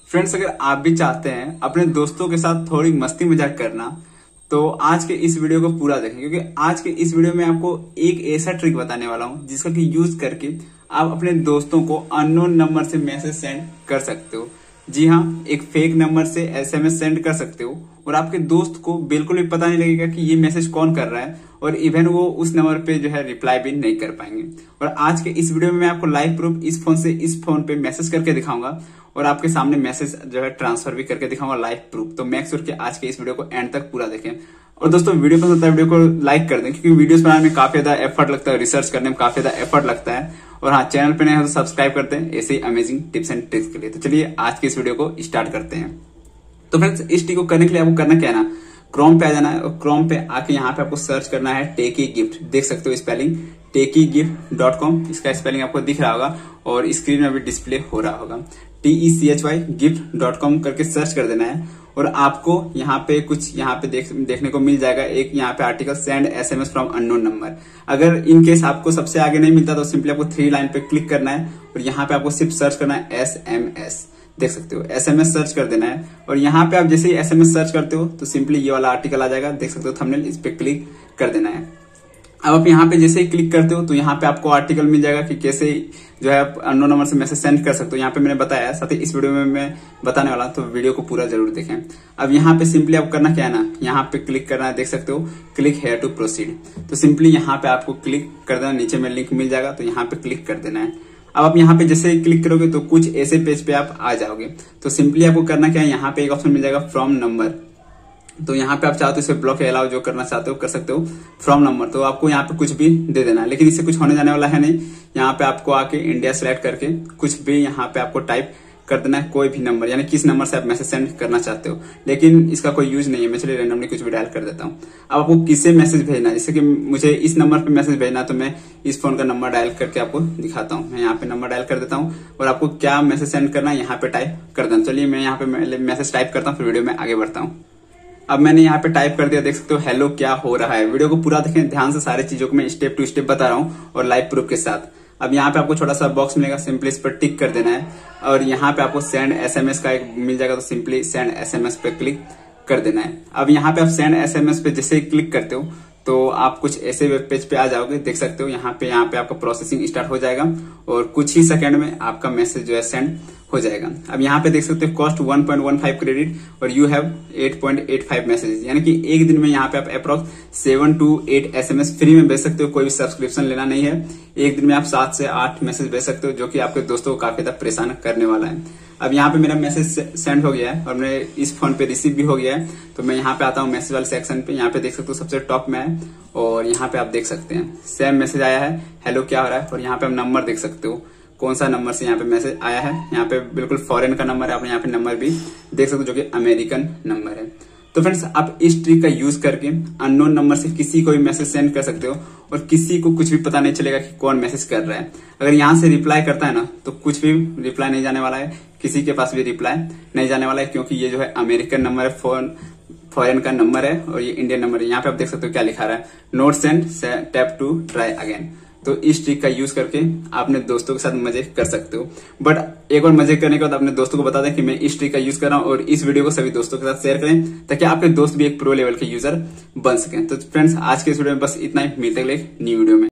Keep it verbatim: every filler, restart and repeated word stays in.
Friends, अगर आप भी चाहते हैं अपने दोस्तों के साथ थोड़ी मस्ती मजाक करना तो आज के इस वीडियो को पूरा देखें, क्योंकि आज के इस वीडियो में आपको एक ऐसा ट्रिक बताने वाला हूं जिसका कि यूज करके आप अपने दोस्तों को अननोन नंबर से मैसेज सेंड कर सकते हो। जी हाँ, एक फेक नंबर से एसएमएस सेंड कर सकते हो और आपके दोस्त को बिल्कुल भी पता नहीं लगेगा कि ये मैसेज कौन कर रहा है और इवन वो उस नंबर पे जो है रिप्लाई भी नहीं कर पाएंगे। और आज के इस वीडियो में मैं आपको लाइव प्रूफ इस फोन से इस फोन पे मैसेज करके दिखाऊंगा और आपके सामने मैसेज जो है ट्रांसफर भी करके दिखाऊंगा लाइव प्रूफ। तो मेक श्योर कि आज के इस वीडियो को एंड तक पूरा देखें। और दोस्तों, वीडियो पसंद आता है वीडियो को लाइक कर दें, क्योंकि वीडियोस बनाने में काफी ज्यादा एफर्ट लगता है, रिसर्च करने में काफी ज्यादा एफर्ट लगता है। और हाँ, चैनल पे नए हो तो सब्सक्राइब करते हैं ऐसे ही अमेजिंग टिप्स एंड ट्रिक्स के लिए। तो चलिए आज के इस वीडियो को स्टार्ट करते हैं। तो फ्रेंड्स, इस ट्रिक को करने के लिए आपको करना क्या है ना, क्रोम पे आ जाना है और क्रोम पे आके यहाँ पे आपको सर्च करना है टेकी गिफ्ट। देख सकते हो spelling techy gift dot com, इसका स्पेलिंग आपको दिख रहा होगा और स्क्रीन में भी डिस्प्ले हो रहा होगा। T E C H Y gift dot com करके सर्च कर देना है और आपको यहाँ पे कुछ यहाँ पे देख, देखने को मिल जाएगा। एक यहाँ पे article send SMS from unknown number. अगर इन केस आपको सबसे आगे नहीं मिलता तो सिंपली आपको थ्री लाइन पे क्लिक करना है और यहाँ पे आपको सिर्फ सर्च करना है एस एम एस। देख सकते हो एसएमएस सर्च कर देना है और यहाँ पे आप जैसे ही एसएमएस सर्च करते हो तो सिंपली ये वाला आर्टिकल आ जाएगा। देख सकते हो थंबनेल, इस पे क्लिक कर देना है। अब आप यहाँ पे जैसे ही क्लिक करते हो तो यहाँ पे आपको आर्टिकल मिल जाएगा कि कैसे जो है आप अननोन नंबर से मैसेज सेंड कर सकते हो। यहाँ पे मैंने बताया, साथ ही इस वीडियो में मैं बताने वाला, तो वीडियो को पूरा जरूर देखें। अब यहाँ पे सिंपली आपको करना क्या है ना, यहाँ पे क्लिक करना है। देख सकते हो क्लिक हेयर टू प्रोसीड। तो सिंपली यहाँ पे आपको क्लिक कर देना, नीचे में लिंक मिल जाएगा तो यहाँ पे क्लिक कर देना है। अब आप यहाँ पे जैसे ही क्लिक करोगे तो कुछ ऐसे पेज पे आप आ जाओगे। तो सिंपली आपको करना क्या है, यहाँ पे एक ऑप्शन मिल जाएगा फ्रॉम नंबर। तो यहाँ पे आप चाहते हो इसे ब्लॉक या अलाउ जो करना चाहते हो कर सकते हो फ्रॉम नंबर। तो आपको यहाँ पे कुछ भी दे देना है, लेकिन इससे कुछ होने जाने वाला है नहीं। यहाँ पे आपको आके इंडिया सेलेक्ट करके कुछ भी यहाँ पे आपको टाइप कर देना है, कोई भी नंबर, यानी किस नंबर से आप मैसेज सेंड करना चाहते हो। लेकिन इसका कोई यूज नहीं है, मैं चलिए रैंडमली कुछ भी डायल कर देता हूँ। अब आपको किससे मैसेज भेजना है, जैसे कि मुझे इस नंबर पे मैसेज भेजना है तो मैं इस फोन का नंबर डायल करके आपको दिखाता हूँ। मैं यहाँ पे नंबर डायल कर देता हूँ और आपको क्या मैसेज सेंड करना है यहाँ पे टाइप कर देना। चलिए मैं यहाँ पे मैसेज टाइप करता हूँ, फिर वीडियो में आगे बढ़ता हूँ। अब मैंने यहाँ पे टाइप कर दिया। देख सकते हो हेलो क्या हो रहा है। वीडियो को पूरा देखें ध्यान से, सारी चीजों को मैं स्टेप टू स्टेप बता रहा हूँ और लाइव प्रूफ के साथ। अब यहाँ पे आपको छोटा सा बॉक्स मिलेगा, सिंपली इस पर टिक कर देना है और यहाँ पे आपको सेंड एसएमएस का एक मिल जाएगा, तो सिंपली सेंड एसएमएस पे क्लिक कर देना है। अब यहाँ पे आप सेंड एसएमएस पे जैसे ही क्लिक करते हो तो आप कुछ ऐसे वेब पेज पे आ जाओगे। देख सकते हो यहाँ पे यहाँ पे आपका प्रोसेसिंग स्टार्ट हो जाएगा और कुछ ही सेकंड में आपका मैसेज जो है सेंड हो जाएगा। अब यहाँ पे देख सकते हो cost one point one five credit और you have eight point eight five message, यानी कि एक दिन में यहाँ पे आप approx seven to eight SMS free में भेज सकते हो। कोई भी सब्सक्रिप्शन लेना नहीं है। एक दिन में आप सात से आठ मैसेज भेज सकते हो, जो कि आपके दोस्तों को काफी ज्यादा परेशान करने वाला है। अब यहाँ पे मेरा मैसेज सेंड हो गया है और मेरे इस फोन पे रिसीव भी हो गया है। तो मैं यहाँ पे आता हूँ मैसेज वाले सेक्शन पे। यहाँ पे देख सकते हो सबसे टॉप में है और यहाँ पे आप देख सकते हैं सेम मैसेज आया है, हेलो क्या हो रहा है। और यहाँ पे आप नंबर देख सकते हो कौन सा नंबर से यहाँ पे मैसेज आया है। यहाँ पे बिल्कुल फॉरेन का नंबर है, आप यहाँ पे नंबर भी देख सकते हो जो कि अमेरिकन नंबर है। तो फ्रेंड्स, आप इस ट्रिक का यूज करके अननोन नंबर से किसी को भी मैसेज सेंड कर सकते हो और किसी को कुछ भी पता नहीं चलेगा कि कौन मैसेज कर रहा है। अगर यहाँ से रिप्लाई करता है ना तो कुछ भी रिप्लाई नहीं जाने वाला है, किसी के पास भी रिप्लाई नहीं जाने वाला है, क्योंकि ये जो है अमेरिकन नंबर है, फोन फॉरेन का नंबर है और ये इंडियन नंबर है। यहाँ पे आप देख सकते हो क्या लिखा रहा है, not sent tap to try again. तो इस ट्रिक का यूज करके आप अपने दोस्तों के साथ मजे कर सकते हो। बट एक बार मजे करने के बाद अपने दोस्तों को बता दें कि मैं इस ट्रिक का यूज कर रहा हूँ और इस वीडियो को सभी दोस्तों के साथ शेयर करें ताकि आपके दोस्त भी एक प्रो लेवल के यूजर बन सकें। तो फ्रेंड्स, आज के इस वीडियो में बस इतना ही। मिलते हैं न्यू वीडियो में।